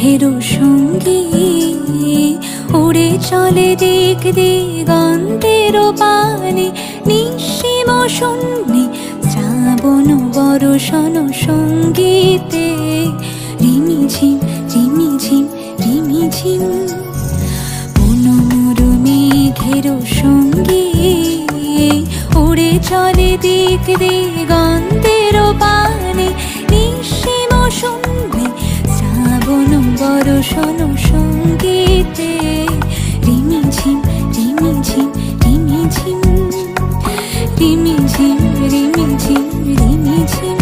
মেঘেরও সঙ্গী উড়ে চলে দিক দিগন্তের পানে, নিঃসীম শূন্যে শ্রাবণ বর্ষণ সঙ্গীতে রিমিঝিম রিমিঝিম রিমিঝিম। মনোমর মেঘেরও সঙ্গী উড়ে চলে দিক দিগন্তের পানে, নিঃসীম শূন্যে শ্রাবণ বর্ষণ সঙ্গীতে রিমিঝিম রিমিঝিম রিমিঝিম রিমিঝিম রিমিঝিম রিমিঝিম।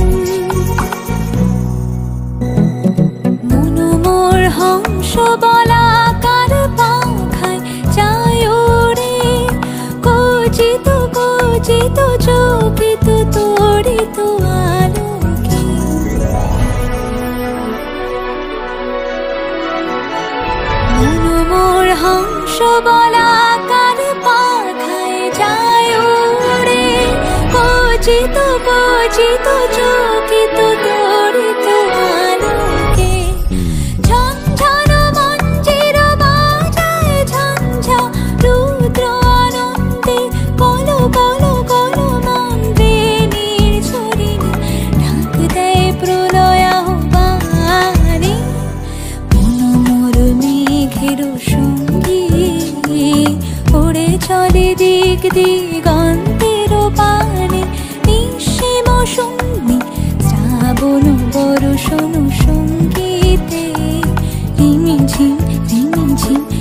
মনোমর হংস বলাকার পাখায় যায় ওরে, কচিত কচিত চকিত তড়িত আলোকে। মনোমর হংস বলাকার পাখায় যায় ওরে, কচিত কচিত চকিত তড়িত আলোকে। ঝনঝন মঞ্জির বাজায় ঝঞ্ঝা রুদ্র আনন্দে, কল কল কল মন্ত্রে নির্ঝরিণী ঢাক দেয় প্রলয় আহ্বানে। মনোমর মেঘেরও সঙ্গী উড়ে চলে দিক দিগন্তের পানে, নিঃসীম শূন্যে শ্রাবণ বর্ষণ সঙ্গীতে রিমিঝিম রিমিঝিম